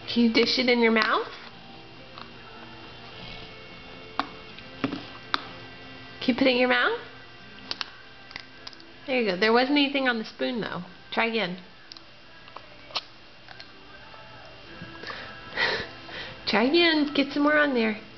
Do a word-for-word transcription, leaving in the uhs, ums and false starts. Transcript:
Can you dish it in your mouth? Can you put it in your mouth? There you go. There wasn't anything on the spoon though. Try again. Try again. Get some more on there.